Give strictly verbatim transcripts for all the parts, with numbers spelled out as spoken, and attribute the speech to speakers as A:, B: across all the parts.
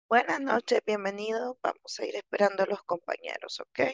A: Buenas noches, bienvenido. Vamos a ir esperando a los compañeros, ¿ok?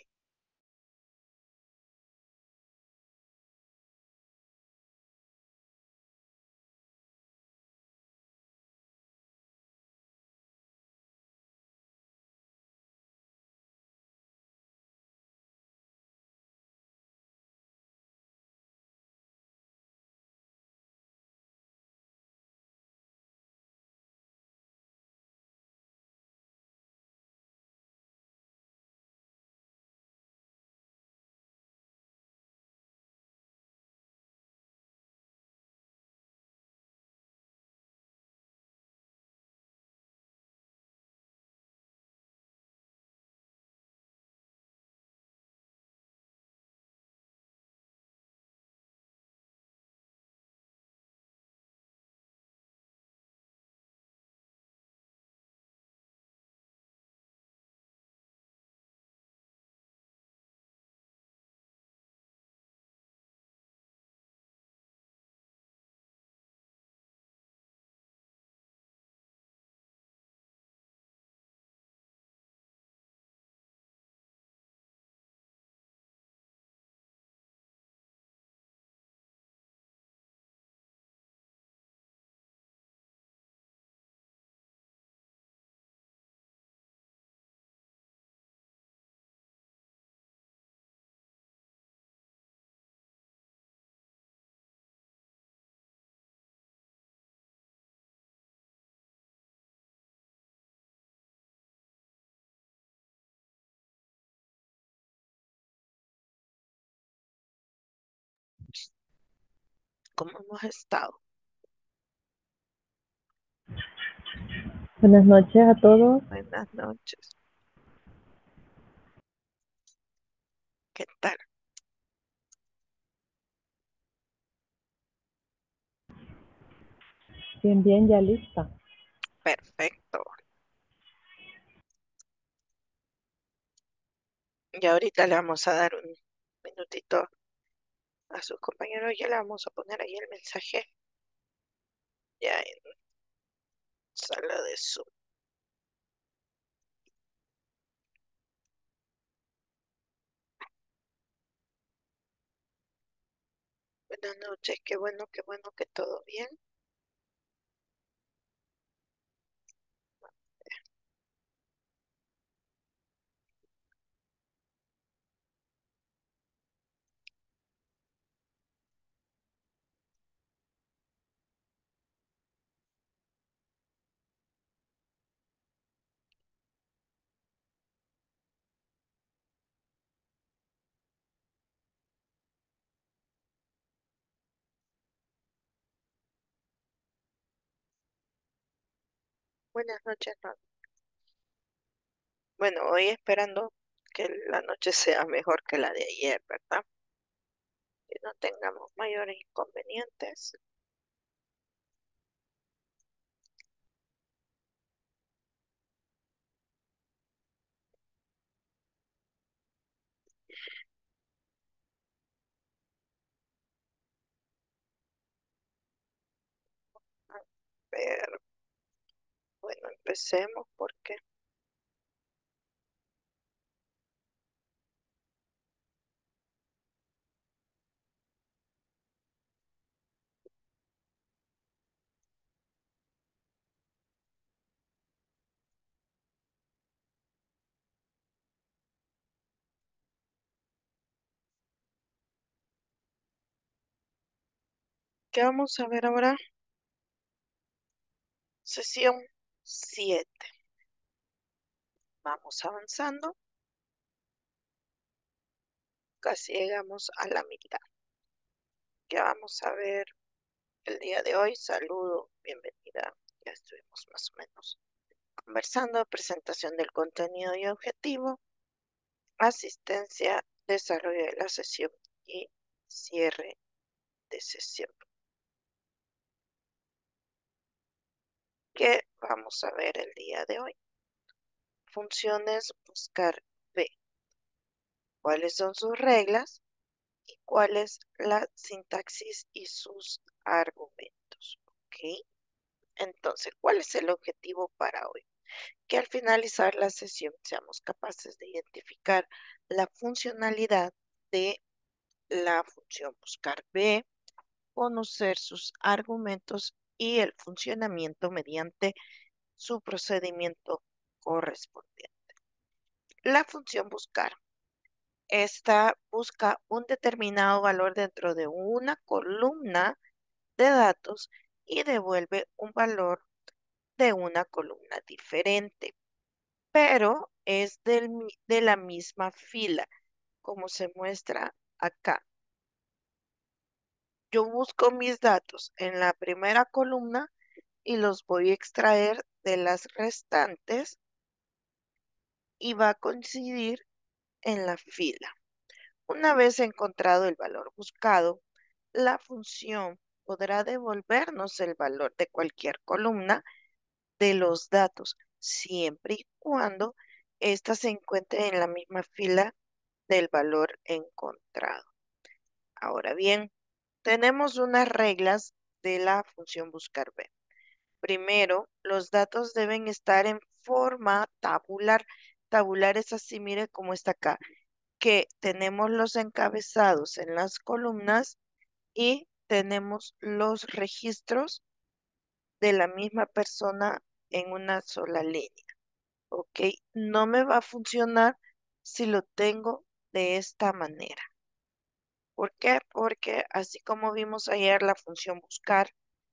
A: ¿Cómo hemos estado?
B: Buenas noches a todos.
A: Buenas noches. ¿Qué tal?
B: Bien, bien, ya lista.
A: Perfecto. Y ahorita le vamos a dar un minutito a sus compañeros. Ya le vamos a poner ahí el mensaje ya en sala de Zoom. Buenas noches. Qué bueno, qué bueno que todo bien. Buenas noches, no. Bueno, hoy esperando que la noche sea mejor que la de ayer, ¿verdad? Que no tengamos mayores inconvenientes. A ver, bueno, empecemos porque ¿qué vamos a ver ahora? Sesión siete. Vamos avanzando, casi llegamos a la mitad. ¿Qué vamos a ver el día de hoy? Saludo, bienvenida. Ya estuvimos más o menos conversando, presentación del contenido y objetivo, asistencia, desarrollo de la sesión y cierre de sesión. ¿Qué vamos a ver el día de hoy? Funciones buscar B. ¿Cuáles son sus reglas y cuál es la sintaxis y sus argumentos? ¿Ok? Entonces, ¿cuál es el objetivo para hoy? Que al finalizar la sesión seamos capaces de identificar la funcionalidad de la función buscar B, conocer sus argumentos y el funcionamiento mediante su procedimiento correspondiente. La función buscar. Esta busca un determinado valor dentro de una columna de datos y devuelve un valor de una columna diferente, pero es del de la misma fila, como se muestra acá. Yo busco mis datos en la primera columna y los voy a extraer de las restantes y va a coincidir en la fila. Una vez encontrado el valor buscado, la función podrá devolvernos el valor de cualquier columna de los datos, siempre y cuando ésta se encuentre en la misma fila del valor encontrado. Ahora bien, tenemos unas reglas de la función buscar B. Primero, los datos deben estar en forma tabular. Tabular es así, mire cómo está acá, que tenemos los encabezados en las columnas y tenemos los registros de la misma persona en una sola línea. ¿Ok? No me va a funcionar si lo tengo de esta manera. ¿Por qué? Porque así como vimos ayer, la función buscar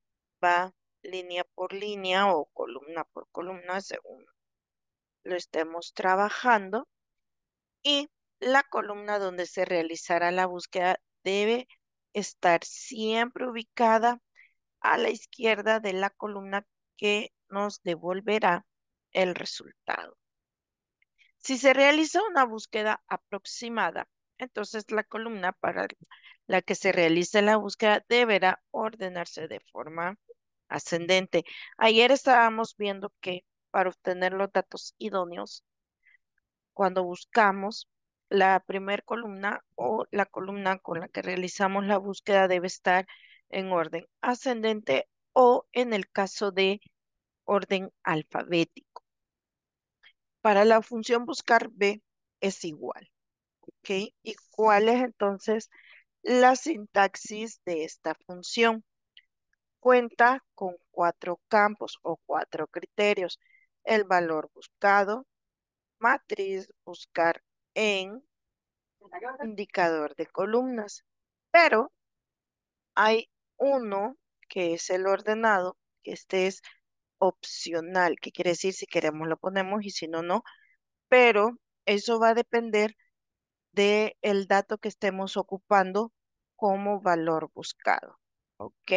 A: va línea por línea o columna por columna según lo estemos trabajando y la columna donde se realizará la búsqueda debe estar siempre ubicada a la izquierda de la columna que nos devolverá el resultado. Si se realiza una búsqueda aproximada, entonces la columna para la que se realice la búsqueda deberá ordenarse de forma ascendente. Ayer estábamos viendo que para obtener los datos idóneos, cuando buscamos la primer columna o la columna con la que realizamos la búsqueda debe estar en orden ascendente o en el caso de orden alfabético. Para la función buscar B es igual, ¿ok? ¿Y cuál es entonces la sintaxis de esta función? Cuenta con cuatro campos o cuatro criterios. El valor buscado, matriz buscar en, indicador de columnas. Pero hay uno que es el ordenado, que este es opcional, que quiere decir si queremos lo ponemos y si no, no. Pero eso va a depender del dato que estemos ocupando como valor buscado. ¿Ok?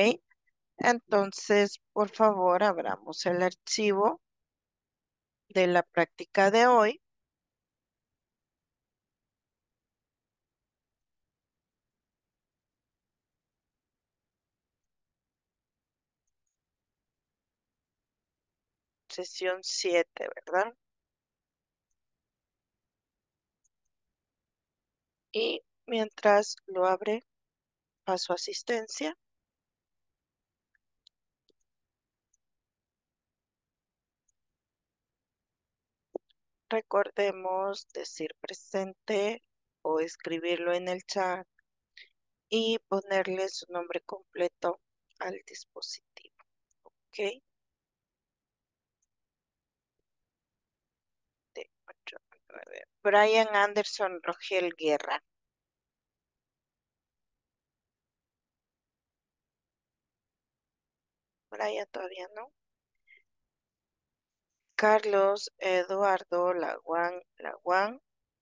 A: Entonces, por favor, abramos el archivo de la práctica de hoy. Sesión siete, ¿verdad? Y mientras lo abre a su asistencia, recordemos decir presente o escribirlo en el chat y ponerle su nombre completo al dispositivo. ¿Ok? De ocho a nueve. Brian Anderson Rogel Guerra. Brian todavía no. Carlos Eduardo Laguán Laguán.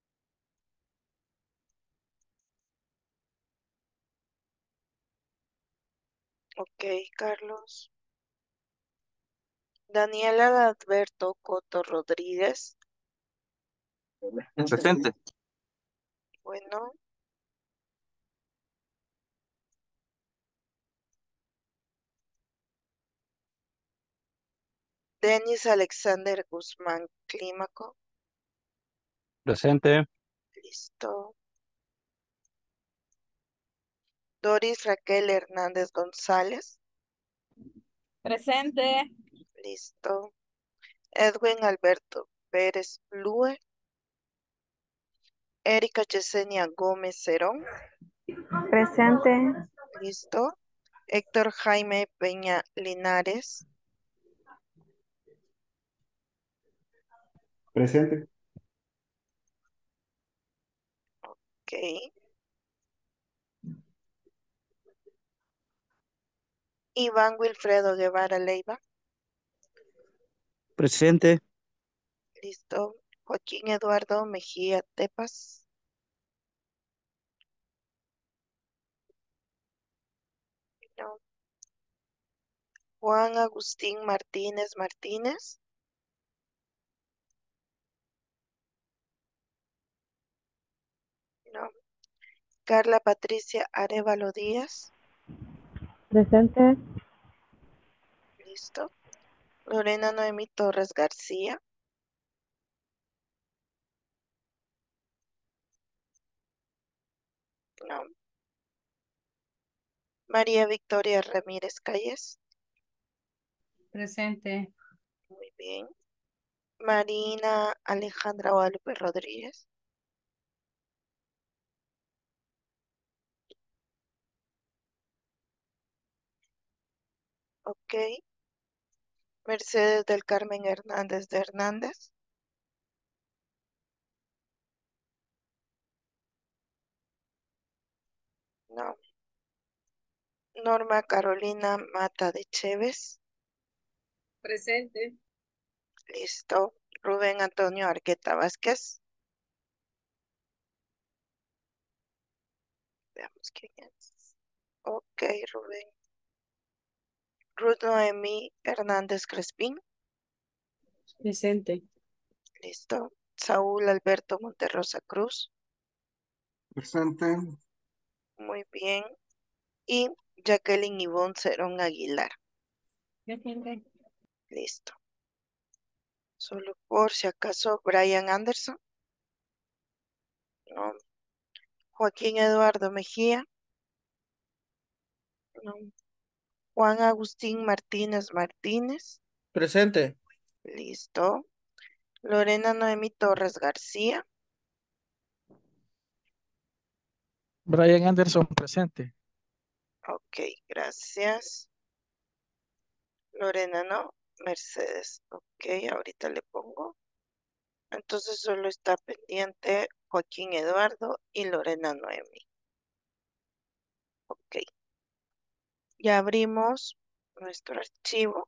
A: Ok, Carlos. Daniela Alberto Coto Rodríguez.
C: Presente.
A: Bueno. Denis Alexander Guzmán Clímaco.
C: Presente.
A: Listo. Doris Raquel Hernández González.
D: Presente.
A: Listo. Edwin Alberto Pérez Lue, Erika Yesenia Gómez Cerón,
B: Presente.
A: listo. Héctor Jaime Peña Linares,
C: Presente.
A: ok. Iván Wilfredo Guevara Leiva,
D: Presente.
A: listo. Joaquín Eduardo Mejía Tepas, no. Juan Agustín Martínez Martínez, no. Carla Patricia Arevalo Díaz,
B: Presente.
A: listo. Lorena Noemí Torres García, no. María Victoria Ramírez Calles,
E: Presente.
A: muy bien. Marina Alejandra Guadalupe Rodríguez, ok. Mercedes del Carmen Hernández de Hernández, no. Norma Carolina Mata de Chévez,
E: Presente.
A: listo. Rubén Antonio Arqueta Vázquez, veamos quién es. Ok, Rubén. Ruth Noemí Hernández Crespín,
E: Presente.
A: listo. Saúl Alberto Monterrosa Cruz,
C: Presente.
A: muy bien. Y Jacqueline Ivonne Cerón Aguilar,
E: Presente.
A: listo. Solo por si acaso, Brian Anderson, no. Joaquín Eduardo Mejía, no. Juan Agustín Martínez Martínez,
D: Presente.
A: listo. Lorena Noemí Torres García,
D: Brian Anderson, presente.
A: ok, gracias. Lorena no, Mercedes, ok, ahorita le pongo. Entonces solo está pendiente Joaquín Eduardo y Lorena Noemí, ok. Ya abrimos nuestro archivo.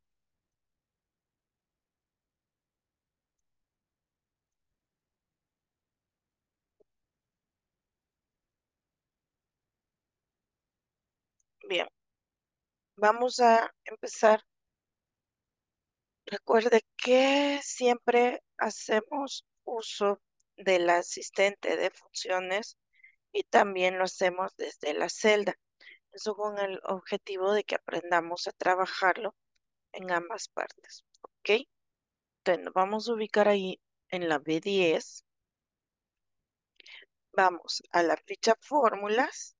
A: Bien, vamos a empezar. Recuerde que siempre hacemos uso del asistente de funciones y también lo hacemos desde la celda. Eso con el objetivo de que aprendamos a trabajarlo en ambas partes. ¿Ok? Entonces nos vamos a ubicar ahí en la B diez. Vamos a la ficha fórmulas.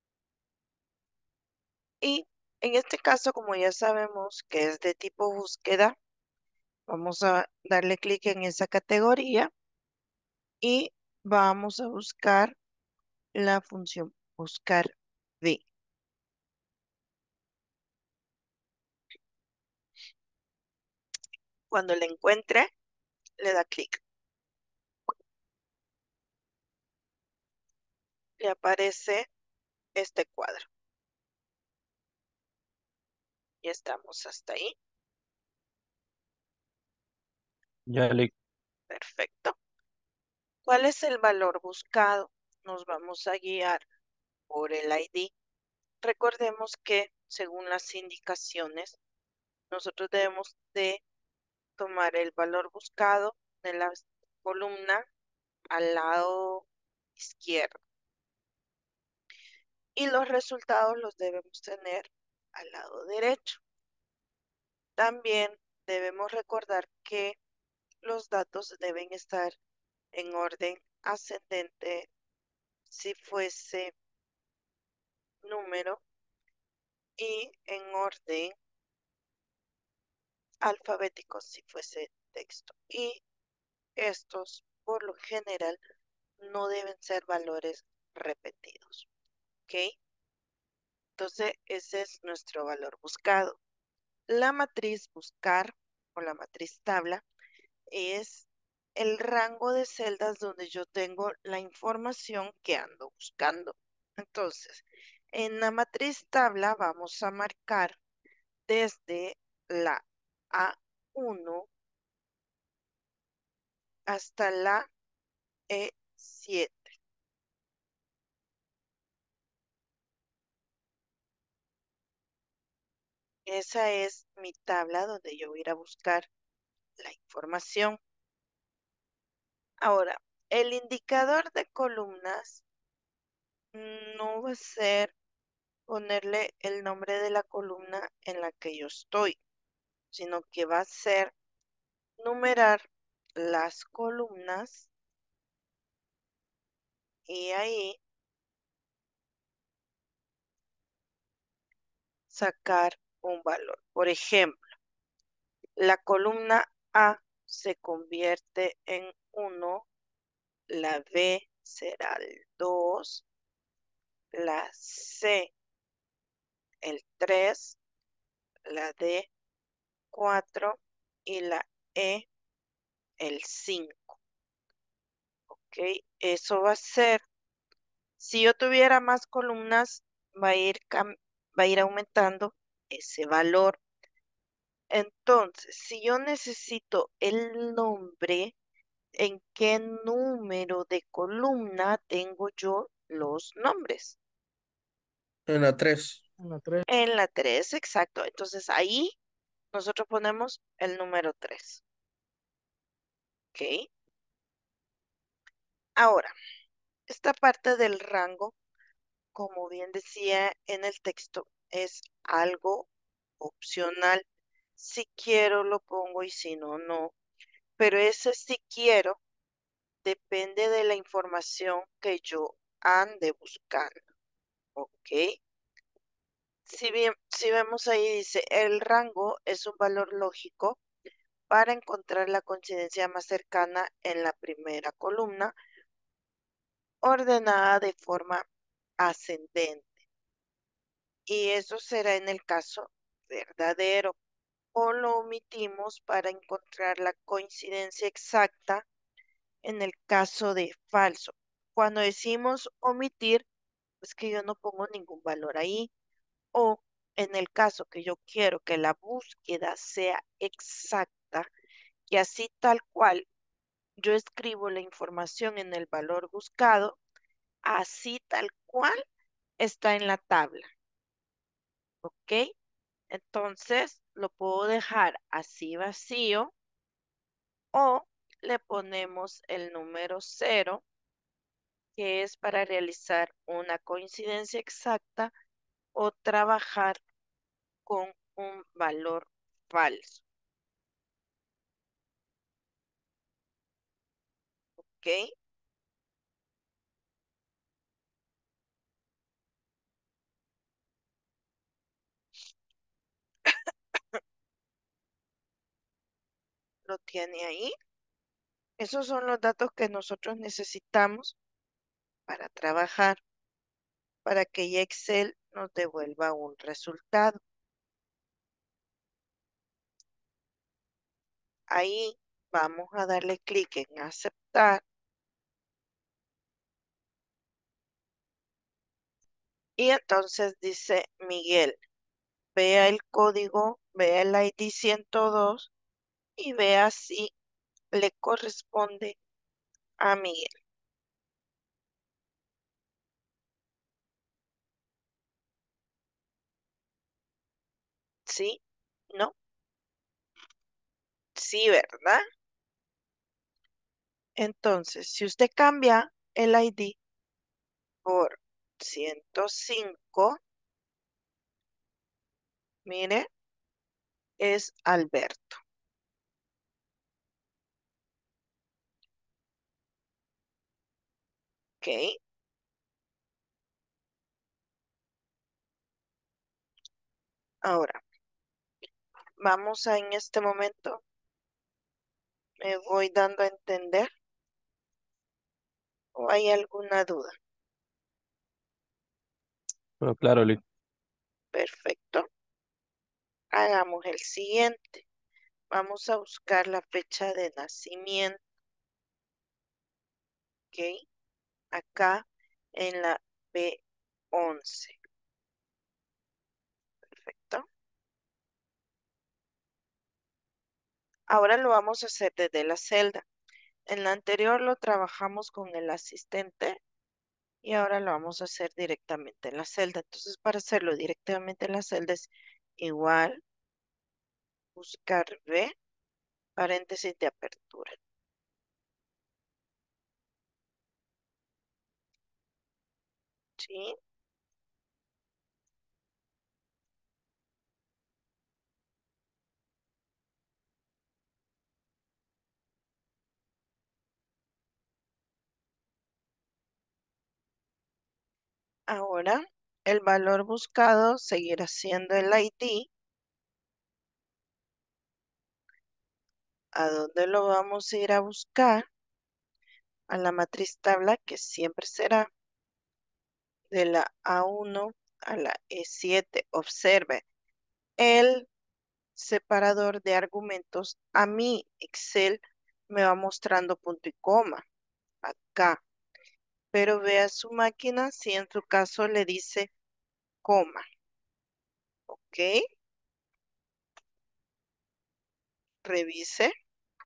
A: Y en este caso, como ya sabemos que es de tipo búsqueda, vamos a darle clic en esa categoría y vamos a buscar la función buscar B. Cuando la encuentre, le da clic. Le aparece este cuadro. Ya estamos hasta ahí.
D: Ya le.
A: Perfecto. ¿Cuál es el valor buscado? Nos vamos a guiar por el I D. Recordemos que según las indicaciones, nosotros debemos de tomar el valor buscado de la columna al lado izquierdo y los resultados los debemos tener al lado derecho. También debemos recordar que los datos deben estar en orden ascendente si fuese número y en orden alfabético si fuese texto. Y estos, por lo general, no deben ser valores repetidos. ¿Ok? Entonces, ese es nuestro valor buscado. La matriz buscar o la matriz tabla es el rango de celdas donde yo tengo la información que ando buscando. Entonces, en la matriz tabla vamos a marcar desde la A uno hasta la E siete. Esa es mi tabla donde yo voy a ir a buscar la información. Ahora, el indicador de columnas no va a ser ponerle el nombre de la columna en la que yo estoy, sino que va a ser numerar las columnas y ahí sacar un valor. Por ejemplo, la columna A se convierte en uno, la B será el dos, la C el tres, la D cuatro y la E el cinco. ¿Ok? Eso va a ser, si yo tuviera más columnas, va a ir, cam- va a ir aumentando ese valor. Entonces, si yo necesito el nombre, ¿en qué número de columna tengo yo los nombres?
D: En la tres. En la tres.
A: En la tres, exacto. Entonces ahí nosotros ponemos el número tres. ¿Ok? Ahora, esta parte del rango, como bien decía en el texto, es algo opcional. Si quiero lo pongo y si no, no. Pero ese si quiero depende de la información que yo ande buscando. ¿Ok? Si bien, si vemos ahí dice, el rango es un valor lógico para encontrar la coincidencia más cercana en la primera columna, ordenada de forma ascendente. Y eso será en el caso verdadero. O lo omitimos para encontrar la coincidencia exacta en el caso de falso. Cuando decimos omitir, es que yo no pongo ningún valor ahí. O en el caso que yo quiero que la búsqueda sea exacta, y así tal cual yo escribo la información en el valor buscado, así tal cual está en la tabla. ¿Ok? Entonces lo puedo dejar así vacío o le ponemos el número cero, que es para realizar una coincidencia exacta o trabajar con un valor falso. ¿Ok? Lo tiene ahí. Esos son los datos que nosotros necesitamos para trabajar, para que ya Excel nos devuelva un resultado. Ahí vamos a darle clic en aceptar y entonces dice Miguel, vea el código, vea el I D ciento dos y vea si le corresponde a Miguel. ¿Sí? ¿No? Sí, ¿verdad? Entonces, si usted cambia el I D por ciento cinco, mire, es Alberto. ¿Ok? Ahora, vamos a en este momento ¿Me voy dando a entender? ¿O hay alguna duda?
F: Todo claro, Lick.
A: Perfecto. Hagamos el siguiente. Vamos a buscar la fecha de nacimiento. ¿Ok? Acá en la B once. Perfecto. Ahora lo vamos a hacer desde la celda. En la anterior lo trabajamos con el asistente y ahora lo vamos a hacer directamente en la celda. Entonces, para hacerlo directamente en la celda es igual, buscar B, paréntesis de apertura. ¿Sí? Ahora, el valor buscado seguirá siendo el I D. ¿A dónde lo vamos a ir a buscar? A la matriz tabla, que siempre será de la A uno a la E siete. Observe, el separador de argumentos, a mí Excel me va mostrando punto y coma acá, pero vea su máquina si en su caso le dice coma, ¿ok? Revise.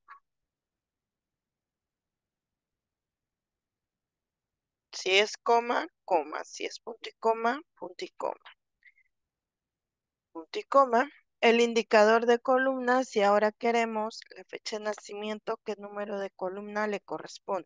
A: Si es coma, coma. Si es punto y coma, punto y coma. Punto y coma. El indicador de columnas, si ahora queremos la fecha de nacimiento, ¿qué número de columna le corresponde?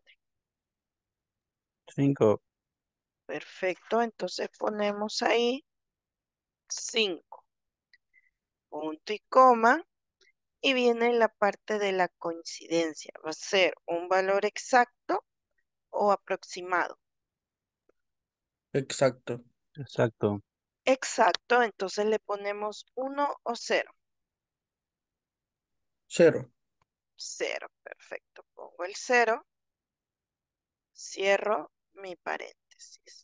F: Cinco.
A: Perfecto, entonces ponemos ahí cinco. Punto y coma. Y viene la parte de la coincidencia. ¿Va a ser un valor exacto o aproximado?
D: Exacto.
F: Exacto.
A: Exacto, entonces le ponemos uno o cero.
D: Cero.
A: Cero, perfecto. Pongo el cero, cierro mi paréntesis.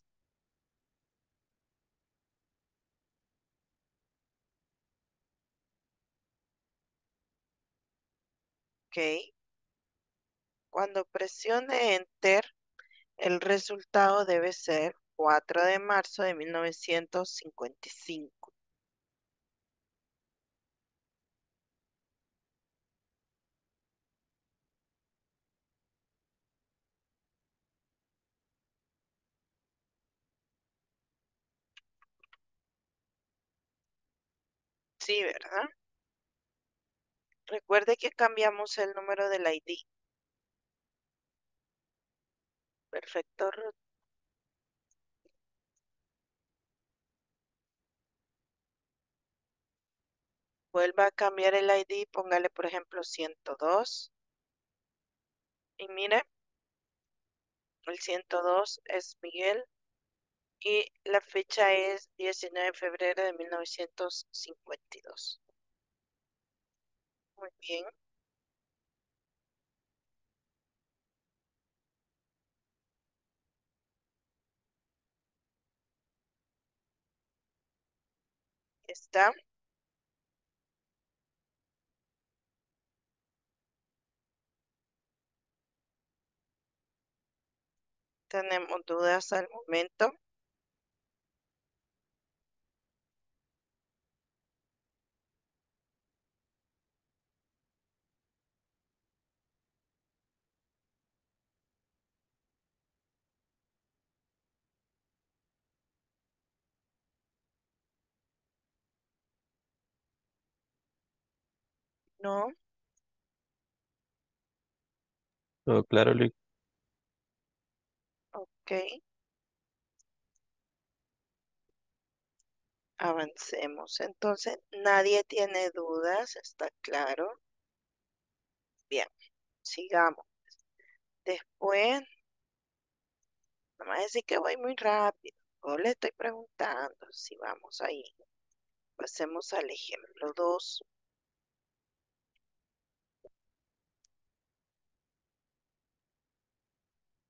A: Ok. Cuando presione Enter, el resultado debe ser cuatro de marzo de mil novecientos cincuenta y cinco. Sí, ¿verdad? Recuerde que cambiamos el número del I D. Perfecto, Ruth. Vuelva a cambiar el I D, póngale por ejemplo ciento dos. Y mire, el ciento dos es Miguel y la fecha es diecinueve de febrero de mil novecientos cincuenta y dos. Muy bien. Está. ¿Tenemos dudas al momento? No.
F: Todo claro, Lick.
A: Ok. Avancemos. Entonces, nadie tiene dudas, ¿está claro? Bien, sigamos. Después, no me va a decir que voy muy rápido. Yo le estoy preguntando si vamos ahí. Pasemos al ejemplo dos.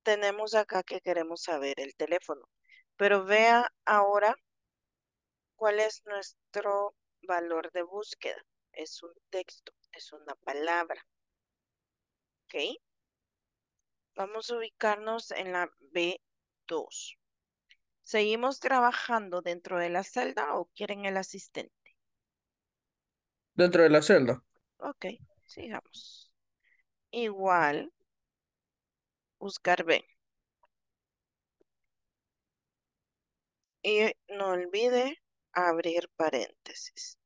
A: tenemos acá que queremos saber el teléfono, pero vea ahora cuál es nuestro valor de búsqueda. Es un texto, es una palabra, ¿ok? Vamos a ubicarnos en la B dos. ¿Seguimos trabajando dentro de la celda o quieren el asistente?
D: Dentro de la celda.
A: Ok, sigamos. Igual, buscar B. Y no olvide abrir paréntesis.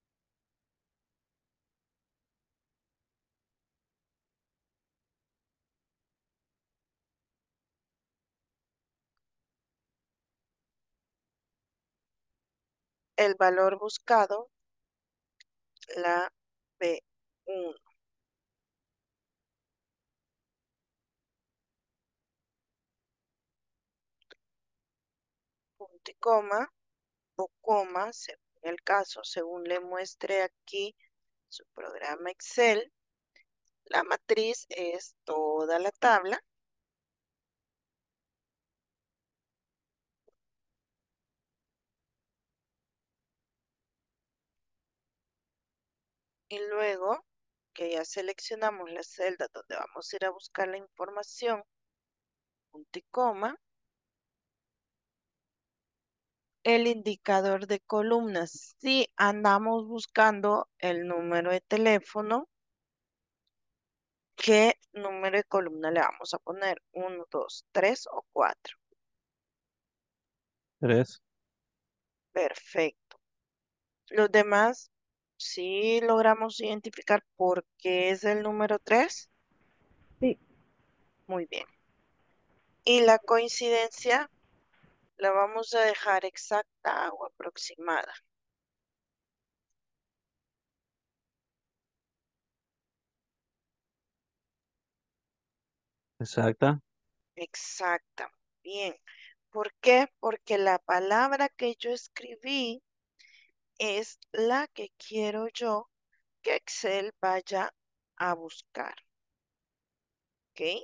A: El valor buscado, la B uno. Punto y coma o coma, según el caso, según le muestre aquí su programa Excel. La matriz es toda la tabla. Y luego que ya seleccionamos la celda donde vamos a ir a buscar la información, punto y coma, el indicador de columnas. Si andamos buscando el número de teléfono, ¿qué número de columna le vamos a poner? Uno, dos, tres o cuatro.
F: Tres.
A: Perfecto. Los demás, sí logramos identificar por qué es el número tres.
B: Sí.
A: Muy bien. Y la coincidencia la vamos a dejar exacta o aproximada.
F: Exacta.
A: Exacta. Bien. ¿Por qué? Porque la palabra que yo escribí es la que quiero yo que Excel vaya a buscar. ¿Ok?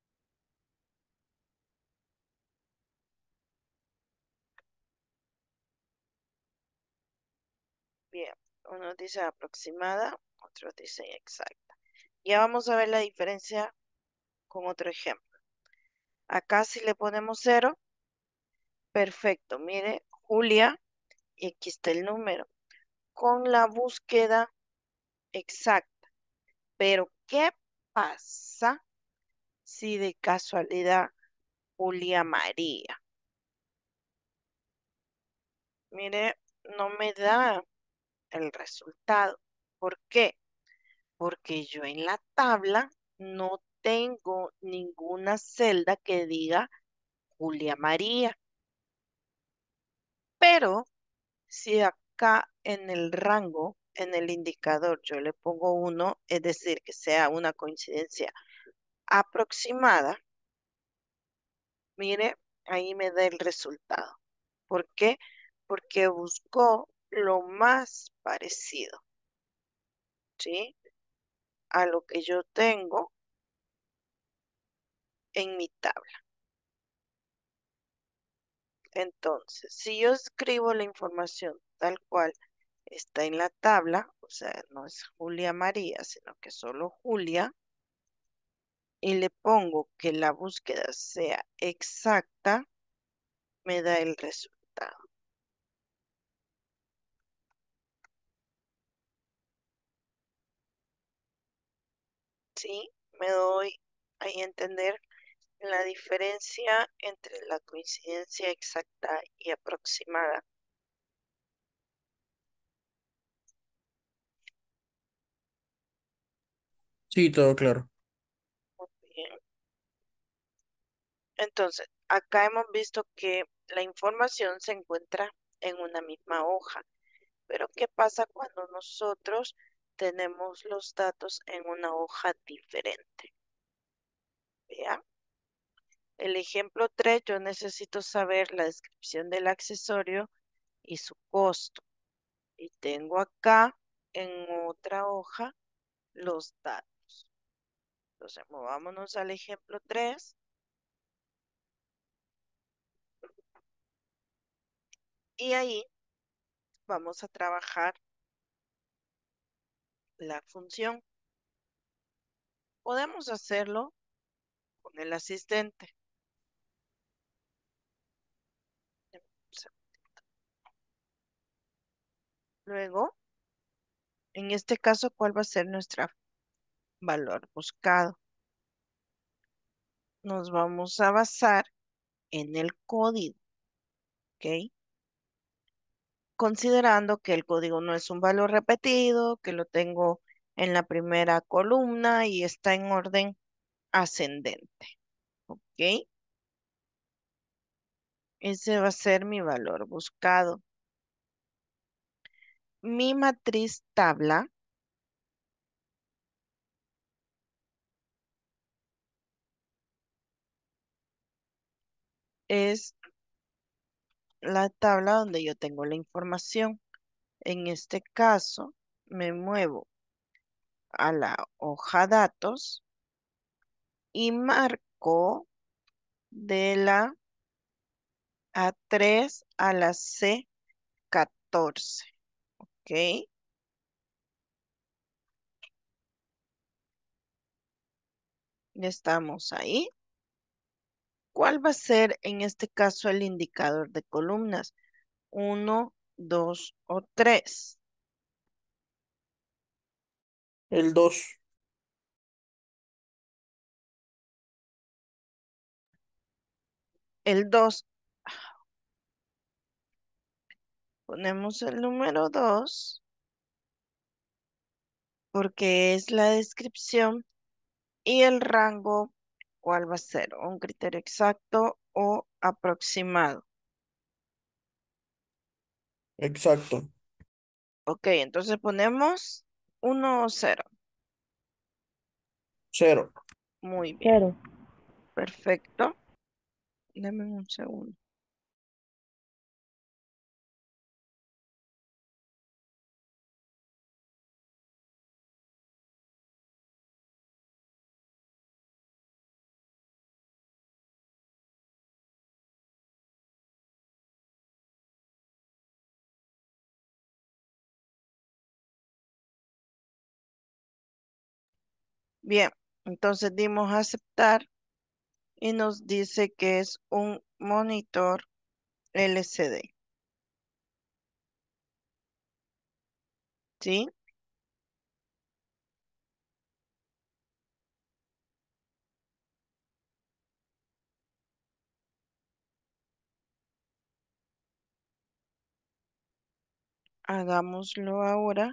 A: Bien. Unos dicen aproximada, otros dicen exacta. Ya vamos a ver la diferencia con otro ejemplo. Acá si le ponemos cero, perfecto. Mire, Julia, y aquí está el número. Con la búsqueda exacta. Pero, ¿qué pasa si de casualidad Julia María? Mire, no me da el resultado. ¿Por qué? Porque yo en la tabla no tengo ninguna celda que diga Julia María. Pero si acá en el rango, en el indicador, yo le pongo uno, es decir, que sea una coincidencia aproximada, mire, ahí me da el resultado. ¿Por qué? Porque buscó lo más parecido, ¿sí? A lo que yo tengo en mi tabla. Entonces, si yo escribo la información tal cual está en la tabla, o sea, no es Julia María, sino que solo Julia, y le pongo que la búsqueda sea exacta, me da el resultado. ¿Sí? Me doy a entender la diferencia entre la coincidencia exacta y aproximada.
D: Sí, todo claro.
A: Muy bien. Entonces, acá hemos visto que la información se encuentra en una misma hoja. Pero ¿qué pasa cuando nosotros tenemos los datos en una hoja diferente? Vea, el ejemplo tres, yo necesito saber la descripción del accesorio y su costo. Y tengo acá en otra hoja los datos. Entonces, movámonos al ejemplo tres. Y ahí vamos a trabajar la función. Podemos hacerlo con el asistente. Luego, en este caso, ¿cuál va a ser nuestro valor buscado? Nos vamos a basar en el código, ¿ok? Considerando que el código no es un valor repetido, que lo tengo en la primera columna y está en orden ascendente, ¿ok? Ese va a ser mi valor buscado. Mi matriz tabla es la tabla donde yo tengo la información. En este caso, me muevo a la hoja datos y marco de la A tres a la C catorce. ¿Ok? Ya estamos ahí. ¿Cuál va a ser en este caso el indicador de columnas? Uno, dos o tres.
D: El dos.
A: El dos. Ponemos el número dos porque es la descripción y el rango, ¿cuál va a ser? ¿Un criterio exacto o aproximado?
D: Exacto.
A: Ok, entonces ponemos uno o cero.
D: Cero.
A: Muy bien,
B: cero,
A: perfecto. Dame un segundo. Bien, entonces dimos a aceptar y nos dice que es un monitor L C D. ¿Sí? Hagámoslo ahora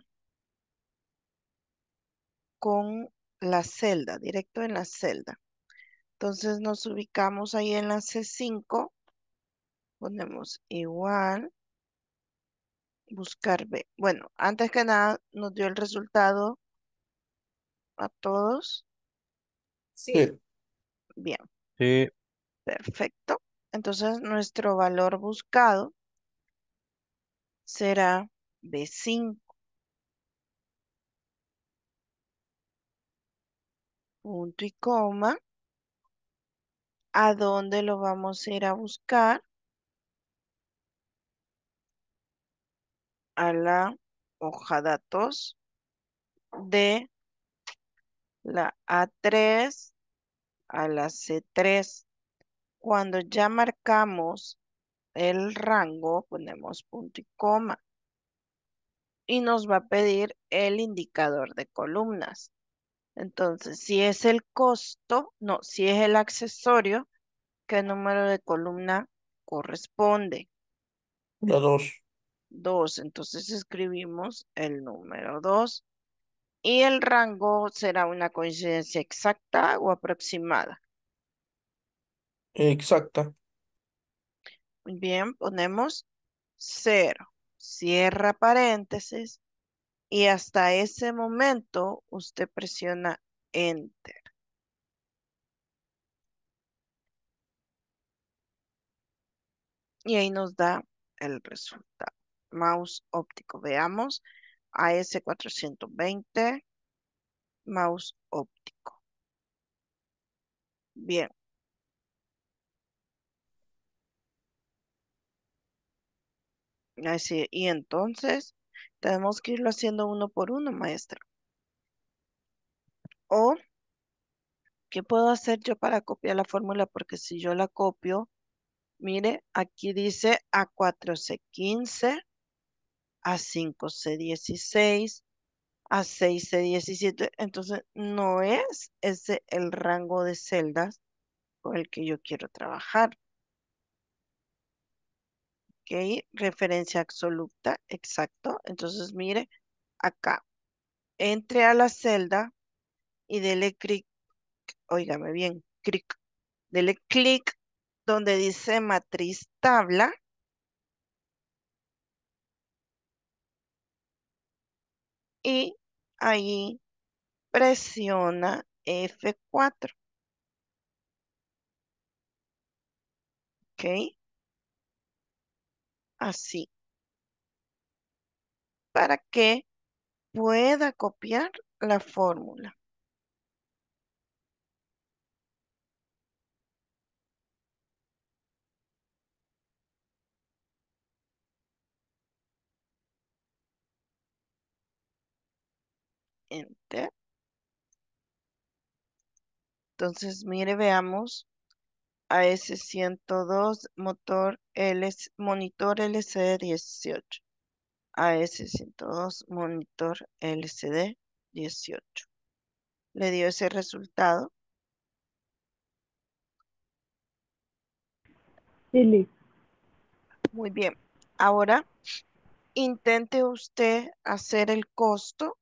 A: con la celda, directo en la celda. Entonces nos ubicamos ahí en la C cinco, ponemos igual, buscar B. Bueno, antes que nada nos dio el resultado a todos.
E: Sí.
D: Sí.
A: Bien,
F: Sí,
A: perfecto. Entonces nuestro valor buscado será B cinco, punto y coma. ¿A dónde lo vamos a ir a buscar? A la hoja datos de la A tres a la C tres. Cuando ya marcamos el rango, ponemos punto y coma y nos va a pedir el indicador de columnas. Entonces, si es el costo, no, si es el accesorio, ¿qué número de columna corresponde?
D: La dos.
A: Dos. Entonces escribimos el número dos. Y el rango será una coincidencia exacta o aproximada.
D: Exacta.
A: Muy bien, ponemos cero. Cierra paréntesis y hasta ese momento usted presiona Enter. Y ahí nos da el resultado. Mouse óptico. Veamos. A S cuatrocientos veinte. Mouse óptico. Bien. Así, y entonces tenemos que irlo haciendo uno por uno, maestra. O, ¿qué puedo hacer yo para copiar la fórmula? Porque si yo la copio, mire, aquí dice a cuatro c quince, a cinco c dieciséis, a seis c diecisiete. Entonces, no es ese el rango de celdas con el que yo quiero trabajar. ¿Ok? Referencia absoluta, exacto. Entonces, mire, acá, entre a la celda y dele clic, óigame bien, clic, dele clic donde dice matriz tabla y ahí presiona F cuatro, ¿ok? Así, para que pueda copiar la fórmula. Enter. Entonces, mire, veamos a ese ciento dos motor L, monitor L C D dieciocho. A ese ciento dos monitor L C D dieciocho. Le dio ese resultado.
B: Sí, Liz.
A: Muy bien. Ahora intente usted hacer el costo.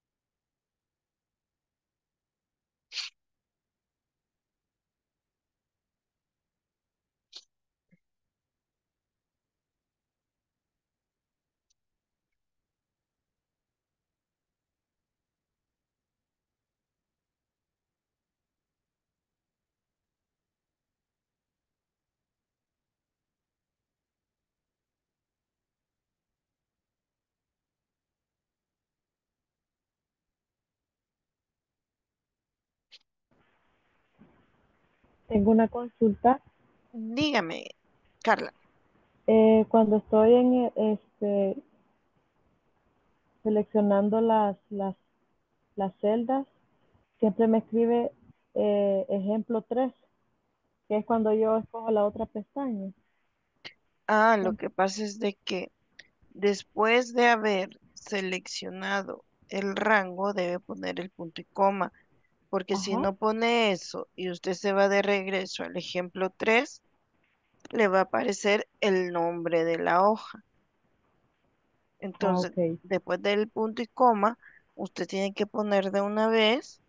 B: Tengo una consulta.
A: Dígame, Carla.
B: Eh, cuando estoy en e- este seleccionando las, las, las celdas, siempre me escribe eh, ejemplo tres, que es cuando yo escojo la otra pestaña.
A: Ah, lo que pasa es de que después de haber seleccionado el rango, debe poner el punto y coma, porque si
B: Ajá.
A: no pone eso y usted se va de regreso al ejemplo tres, le va a aparecer el nombre de la hoja.
B: Ah,
A: Entonces,
B: ok.
A: después del punto y coma, usted tiene que poner de una vez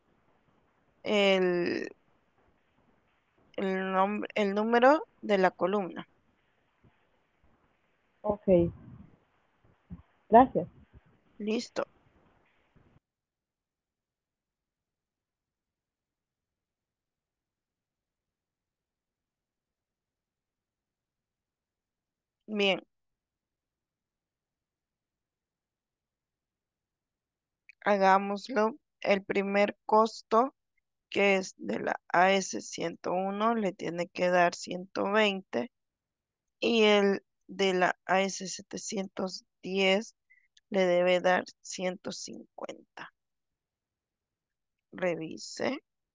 A: el, el nombre, el número de la columna.
B: Ok. Gracias.
A: Listo. Bien, hagámoslo. El primer costo, que es de la A S ciento uno, le tiene que dar ciento veinte, y el de la A S setecientos diez le debe dar ciento cincuenta. Revise.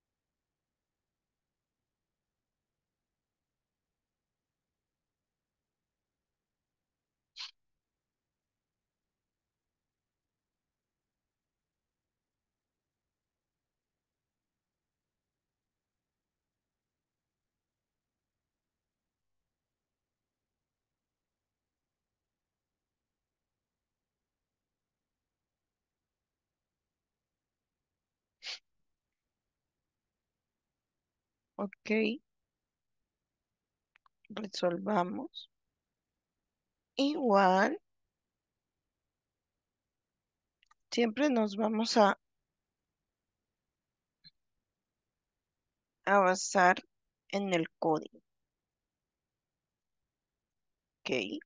A: Ok, resolvamos. Igual, siempre nos vamos a, a basar en el código. Ok,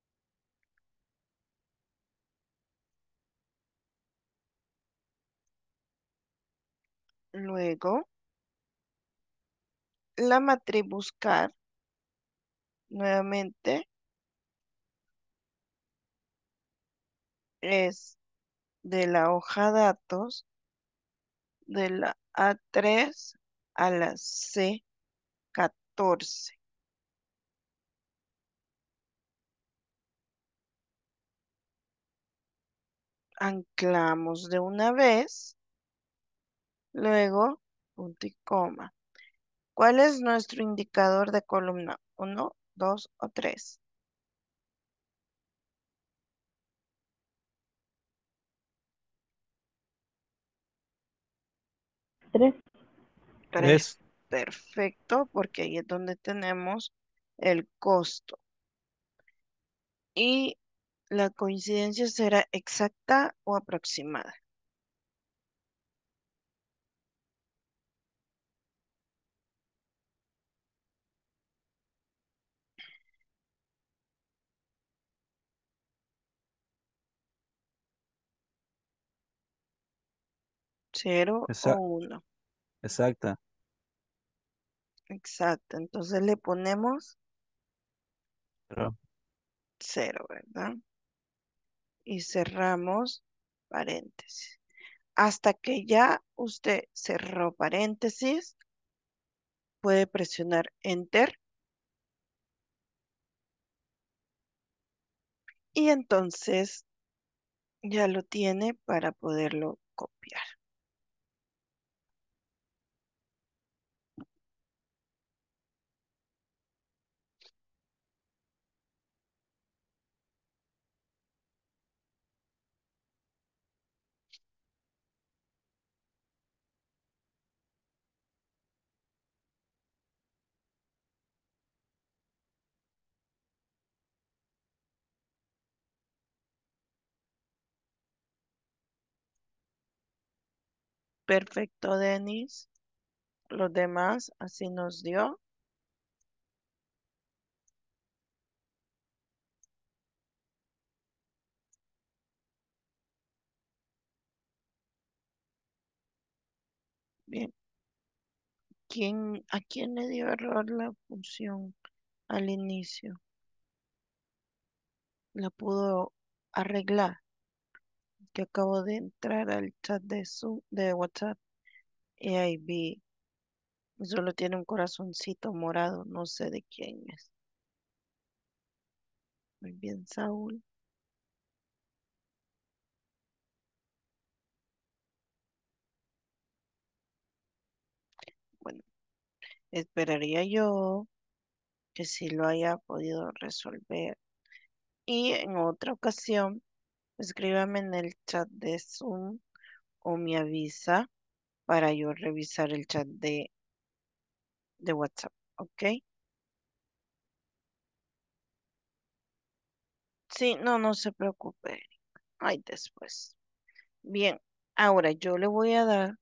A: luego la matriz buscar nuevamente es de la hoja datos de la A tres a la C catorce. Anclamos de una vez, luego punto y coma. ¿Cuál es nuestro indicador de columna? ¿Uno, dos o tres?
B: Tres.
A: Tres.
F: Tres.
A: Perfecto, porque ahí es donde tenemos el costo. Y la coincidencia será exacta o aproximada. Cero o
F: Exa-
A: uno.
F: exacta.
A: Exacto. Entonces le ponemos
F: Pero,
A: cero, ¿verdad? Y cerramos paréntesis. Hasta que ya usted cerró paréntesis, puede presionar Enter y entonces ya lo tiene para poderlo copiar. Perfecto, Denis. Los demás así nos dio. Bien. ¿Quién, a quién le dio error la función al inicio? La pudo arreglar. Que acabo de entrar al chat de Zoom, de WhatsApp, y ahí vi, solo tiene un corazoncito morado, no sé de quién es. Muy bien, Saúl. Bueno, esperaría yo que si lo haya podido resolver. Y en otra ocasión, escríbame en el chat de Zoom o me avisa para yo revisar el chat de, de WhatsApp, ¿ok? Sí, no, no se preocupe. Ay, después. Bien, ahora yo le voy a dar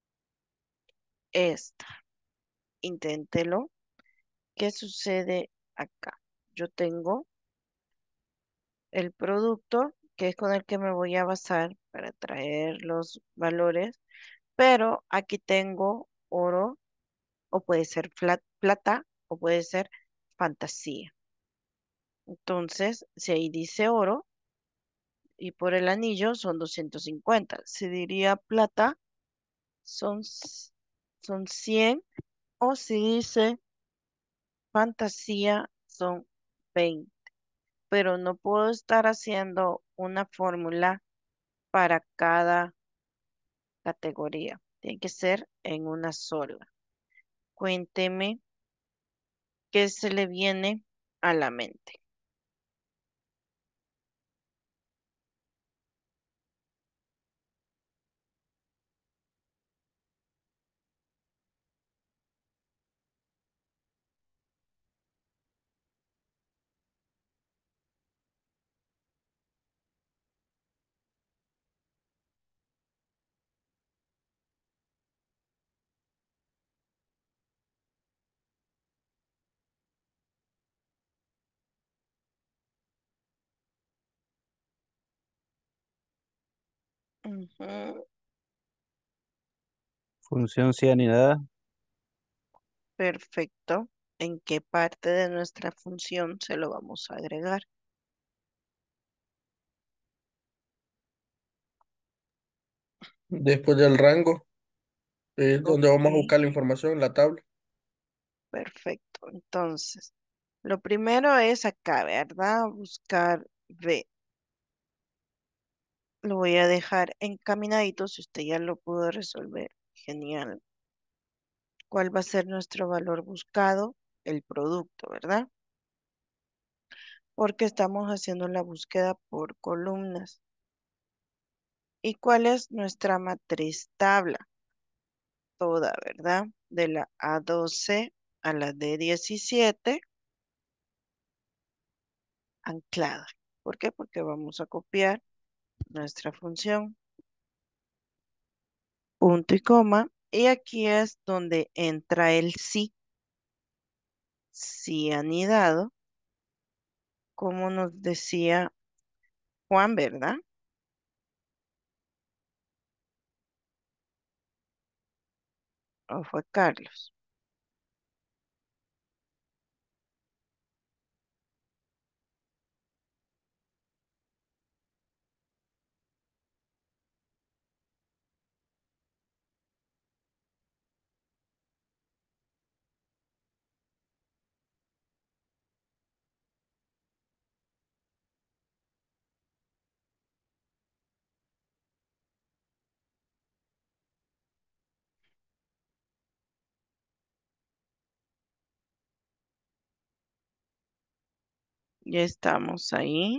A: esta. Inténtelo. ¿Qué sucede acá? Yo tengo el producto que es con el que me voy a basar para traer los valores, pero aquí tengo oro o puede ser flat- plata o puede ser fantasía. Entonces, si ahí dice oro y por el anillo son doscientos cincuenta. Si diría plata son, s- son cien o si dice fantasía son veinte. Pero no puedo estar haciendo una fórmula para cada categoría. Tiene que ser en una sola. Cuénteme qué se le viene a la mente. Ujú,
F: función cianidad.
A: perfecto. ¿En qué parte de nuestra función se lo vamos a agregar?
D: Después del rango, es donde vamos a
A: Ok,
D: buscar la información en la tabla.
A: perfecto. Entonces, lo primero es acá, ¿verdad? Buscar B. Lo voy a dejar encaminadito si usted ya lo pudo resolver. Genial. ¿Cuál va a ser nuestro valor buscado? El producto, ¿verdad? Porque estamos haciendo la búsqueda por columnas. ¿Y cuál es nuestra matriz tabla? Toda, ¿verdad? De la A doce a la D diecisiete, anclada. ¿Por qué? Porque vamos a copiar nuestra función, punto y coma, y aquí es donde entra el sí, sí anidado, como nos decía Juan, ¿verdad? ¿O fue Carlos? Ya estamos ahí.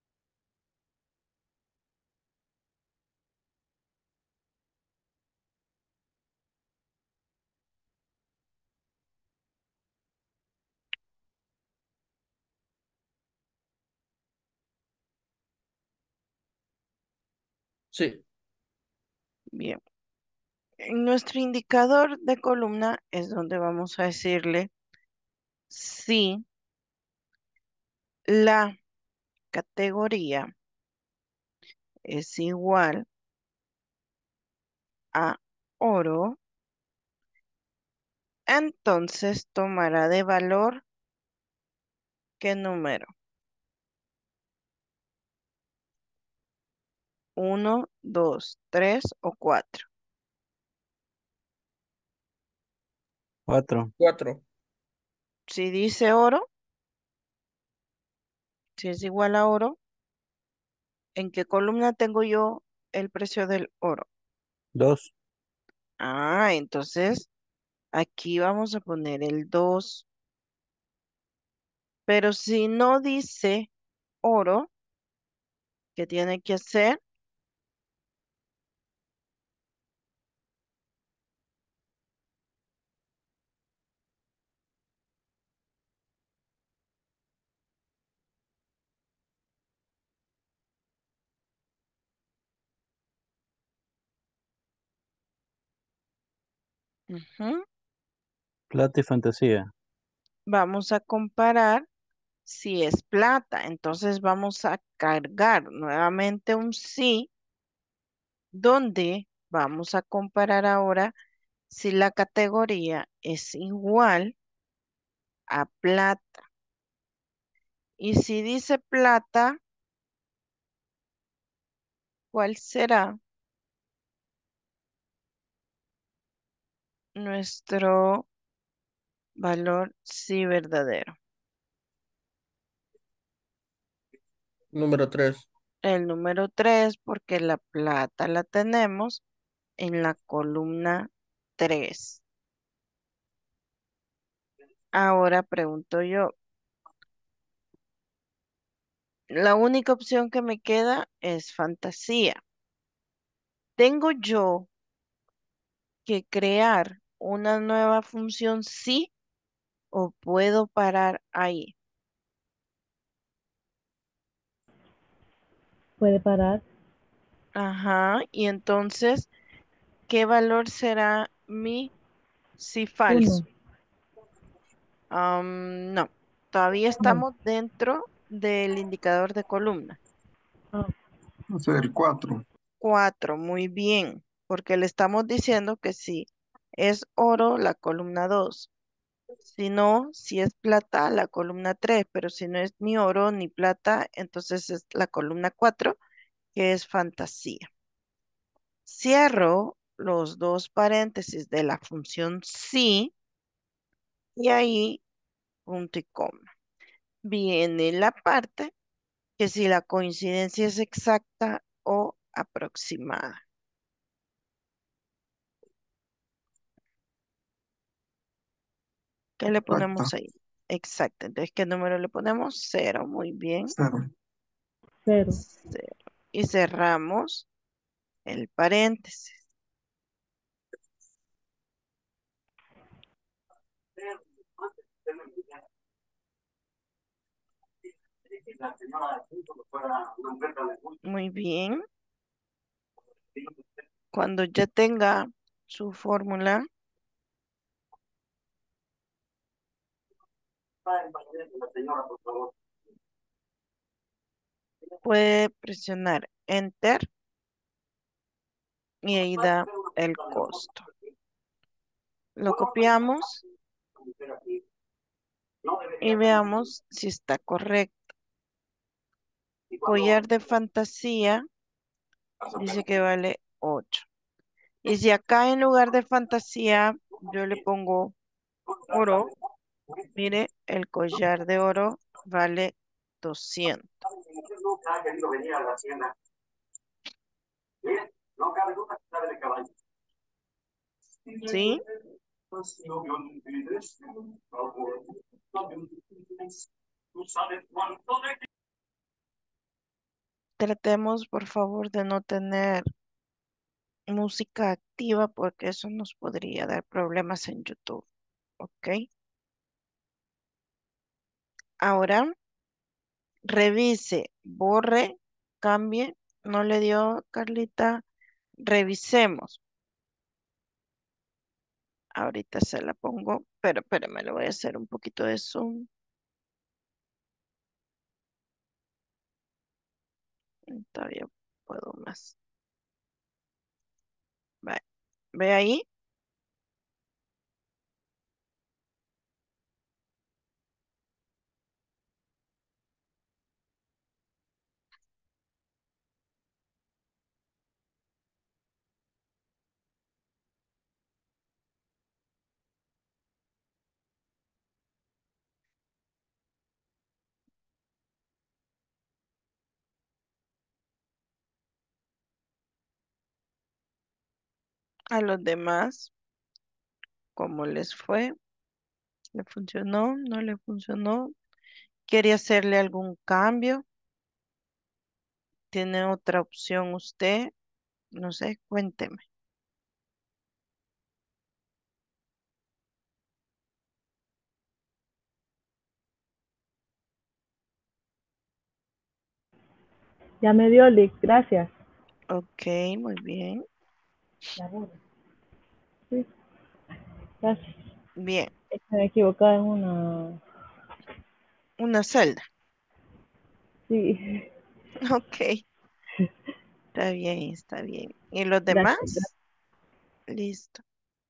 D: Sí,
A: Bien. En nuestro indicador de columna es donde vamos a decirle si la categoría es igual a oro, entonces tomará de valor ¿qué número? Uno, dos, tres o cuatro.
F: Cuatro.
D: cuatro.
A: Si dice oro, si es igual a oro, ¿en qué columna tengo yo el precio del oro?
F: Dos.
A: Ah, entonces aquí vamos a poner el dos. Pero si no dice oro, ¿qué tiene que hacer? Ujú.
F: Plata y fantasía.
A: Vamos a comparar si es plata. Entonces vamos a cargar nuevamente un sí, donde vamos a comparar ahora si la categoría es igual a plata. Y si dice plata, ¿cuál será nuestro valor sí verdadero?
D: Número tres.
A: El número tres, porque la plata la tenemos en la columna tres. Ahora pregunto yo, la única opción que me queda es fantasía. ¿Tengo yo que crear una nueva función sí o puedo parar ahí?
B: Puede parar
A: Ajá, y entonces, ¿qué valor será mi sí falso?
B: uno.
A: Am, no, todavía
B: No.
A: estamos dentro del indicador de columna.
B: Ah,
C: Va a ser el cuatro.
A: Cuatro, muy bien, porque le estamos diciendo que si es oro, la columna dos. Si no, si es plata, la columna tres, pero si no es ni oro ni plata, entonces es la columna cuatro, que es fantasía. Cierro los dos paréntesis de la función sí y ahí punto y coma. Viene la parte que si la coincidencia es exacta o aproximada. ¿Qué le
C: Exacta.
A: ponemos ahí? Exacto. Entonces, ¿qué número le ponemos? Cero. Muy bien.
C: Cero.
B: Cero.
A: Cero. Y cerramos el paréntesis. Muy bien. Cuando ya tenga su fórmula, puede presionar Enter y ahí da el costo. Lo copiamos y veamos si está correcto. Collar de fantasía dice que vale ocho. Y si acá en lugar de fantasía yo le pongo oro, mire, el collar de oro vale doscientos. ¿Sí? Tratemos, por favor, de no tener música activa porque eso nos podría dar problemas en YouTube. ¿Ok? Ahora, revise, borre, cambie. ¿No le dio, Carlita? Revisemos. Ahorita se la pongo, pero espérame, le voy a hacer un poquito de zoom. Todavía puedo más. Ve, ¿ve ahí? A los demás, ¿cómo les fue? ¿Le funcionó? ¿No le funcionó? ¿Quiere hacerle algún cambio? ¿Tiene otra opción usted? No sé, cuénteme.
B: Ya me dio Lick, gracias.
A: Ok, muy bien.
B: La borro. Sí, gracias.
A: Bien,
B: Es que me he equivocado en una.
A: una celda.
B: Sí,
A: Ok, está bien, está bien. ¿Y los
B: gracias. gracias.
A: demás? Listo.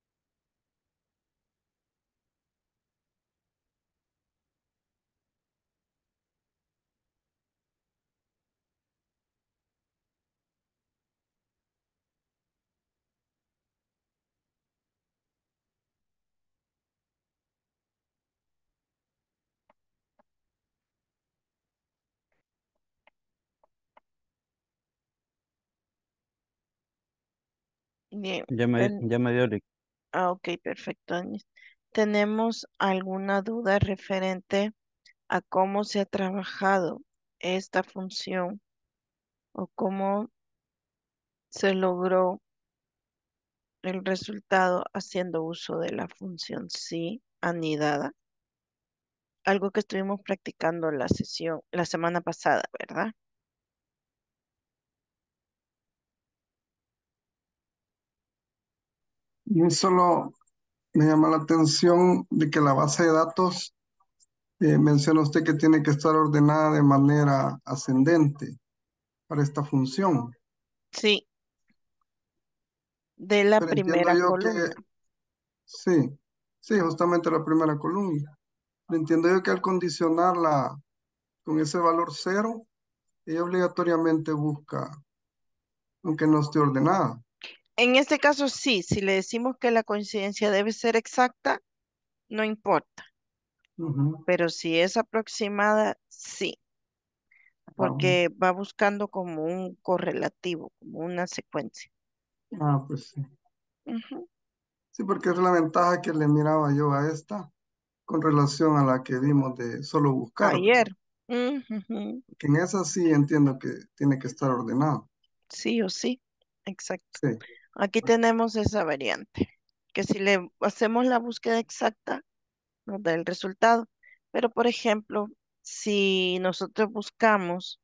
A: Bien.
F: Ya me,
A: ten-
F: ya me dio Lick.
A: ah, ok, perfecto, Anis. ¿Tenemos alguna duda referente a cómo se ha trabajado esta función o cómo se logró el resultado haciendo uso de la función sí anidada? Algo que estuvimos practicando la sesión, la semana pasada, ¿verdad?
C: Y solo me llama la atención de que la base de datos, eh, menciona usted que tiene que estar ordenada de manera ascendente para esta función.
A: Sí, de la
C: Pero entiendo
A: primera
C: yo que
A: columna.
C: sí, sí, justamente la primera columna. Pero entiendo yo que al condicionarla con ese valor cero, ella obligatoriamente busca, aunque no esté ordenada.
A: En este caso sí, si le decimos que la coincidencia debe ser exacta, no importa,
C: Ujú.
A: pero si es aproximada, sí,
C: Ah, bueno.
A: porque va buscando como un correlativo, como una secuencia.
C: Ah, pues sí.
A: Ujú.
C: Sí, porque es la ventaja que le miraba yo a esta con relación a la que vimos de solo buscar, ¿verdad?
A: Ayer. Ujujú.
C: Que en esa sí entiendo que tiene que estar ordenado.
A: Sí o sí, exacto.
C: Sí.
A: Aquí tenemos esa variante, que si le hacemos la búsqueda exacta, nos da el resultado. Pero, por ejemplo, si nosotros buscamos,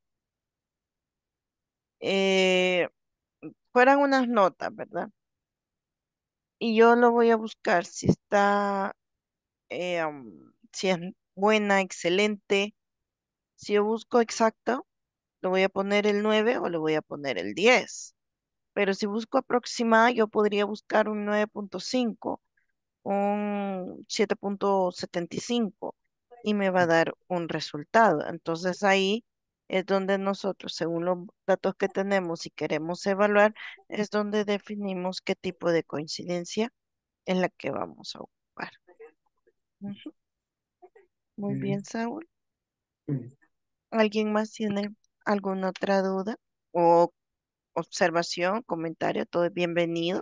A: eh, fueran unas notas, ¿verdad? Y yo lo voy a buscar si está, eh, am, si es buena, excelente. Si yo busco exacto, le voy a poner el nueve o le voy a poner el diez. Pero si busco aproximada, yo podría buscar un nueve punto cinco, un siete punto setenta y cinco y me va a dar un resultado. Entonces ahí es donde nosotros, según los datos que tenemos y queremos evaluar, es donde definimos qué tipo de coincidencia es la que vamos a ocupar. Ujú. Muy
C: Sí,
A: bien, Saúl.
C: sí.
A: ¿Alguien más tiene alguna otra duda o observación, comentario? Todo es bienvenido.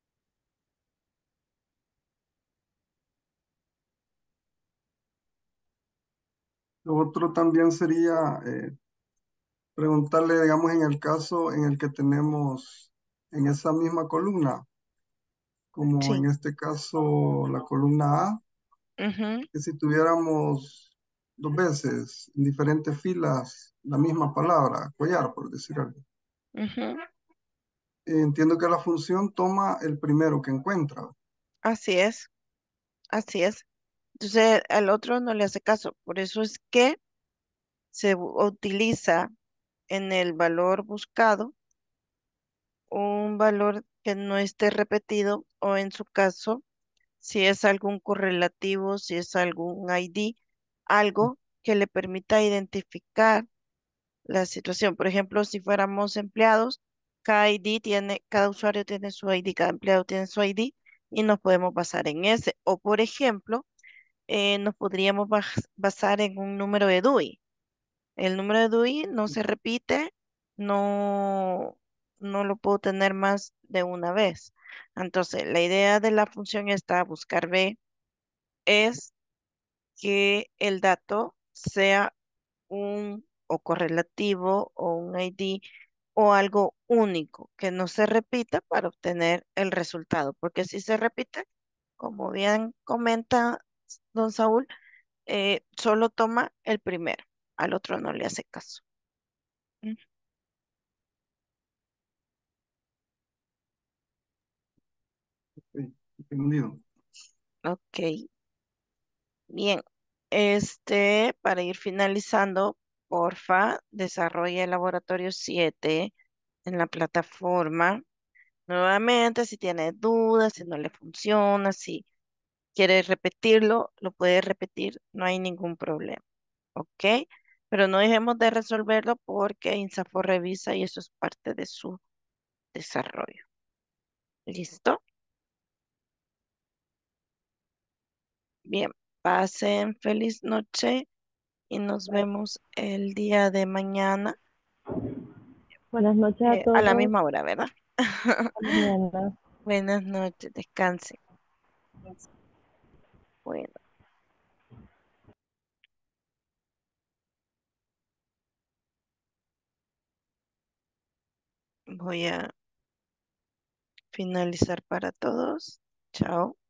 C: Lo otro también sería eh, preguntarle, digamos, en el caso en el que tenemos en esa misma columna, como
A: Sí.
C: en este caso la columna A,
A: Ujú,
C: que si tuviéramos dos veces en diferentes filas la misma palabra, collar, por decir algo.
A: ujú.
C: Eh, entiendo que la función toma el primero que encuentra.
A: Así es, así es. Entonces al otro no le hace caso. Por eso es que se bu- utiliza en el valor buscado un valor que no esté repetido o en su caso, si es algún correlativo, si es algún I D, algo que le permita identificar la situación. Por ejemplo, si fuéramos empleados, cada I D tiene, cada usuario tiene su I D, cada empleado tiene su I D y nos podemos basar en ese. O por ejemplo, eh, nos podríamos bas- basar en un número de D U I. El número de D U I no se repite, no, no lo puedo tener más de una vez. Entonces, la idea de la función esta, buscar B, es que el dato sea un o correlativo o un I D o algo único que no se repita para obtener el resultado. Porque si se repite, como bien comenta don Saúl, eh, solo toma el primero, al otro no le hace caso. Mm.
C: Sí, entendido.
A: Ok, bien. Este, para ir finalizando, porfa, desarrolla el laboratorio siete en la plataforma. Nuevamente, si tiene dudas, si no le funciona, si quiere repetirlo, lo puede repetir, no hay ningún problema, ¿ok? Pero no dejemos de resolverlo porque INSAFORP revisa y eso es parte de su desarrollo. ¿Listo? Bien, pasen feliz noche y nos vemos el día de mañana
B: Buenas noches a
A: eh, a la
B: todos.
A: misma hora, ¿verdad?
B: Hasta mañana.
A: Buenas noches, descansen. Bueno, voy a finalizar para todos. Chao.